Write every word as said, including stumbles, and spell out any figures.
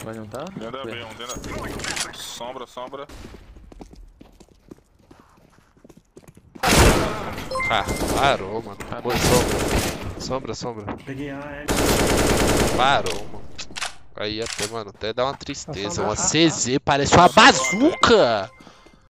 Vai não tá? Dentro da B, um dentro da... Sombra, sombra. Ah, parou, mano. Boa, sombra. Sombra, sombra. Peguei A, é. Parou, mano. Aí até, mano, até dá uma tristeza. Sombra. Uma C Z, parece uma bazuca!